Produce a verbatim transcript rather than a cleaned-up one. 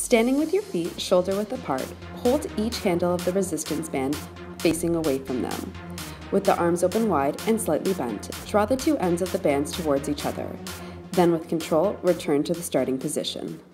Standing with your feet shoulder width apart, hold each handle of the resistance band facing away from them. With the arms open wide and slightly bent, draw the two ends of the bands towards each other. Then with control, return to the starting position.